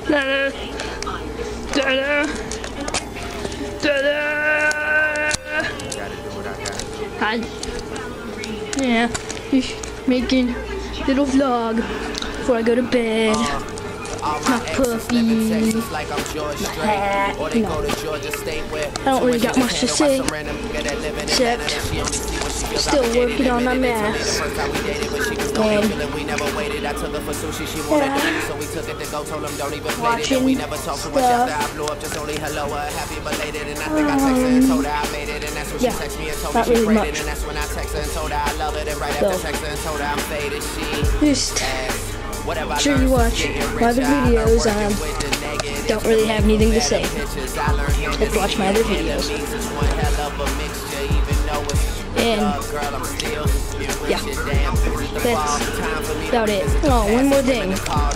Da-da. Da-da. Da-da. Hi. Yeah, just making a little vlog before I go to bed. My puppy, my hat, you know. I don't really got much to say, except still working on my mask. And watching stuff. Yeah, not really much. So, just sure you watch my other videos. Don't really have anything to say. Just watch my other videos. And yeah, that's about it. Oh, one more thing.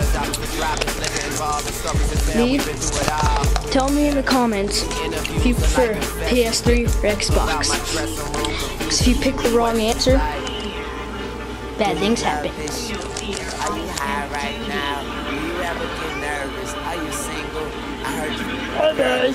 Tell me in the comments if you prefer PS3 or Xbox. Because if you pick the wrong answer, bad things happen. Are you high right now? Do you ever get nervous? Are you single? I heard you.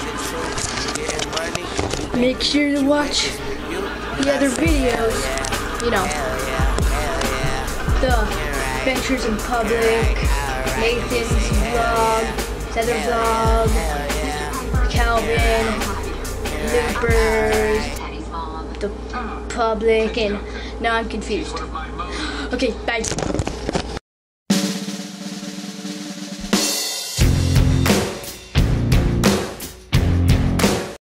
Bye guys. Make sure to watch the other videos. You know, the Adventures in Public, Nathan's vlog, Heather vlog, Calvin, Lippers, the Public, and now I'm confused. Okay, bye.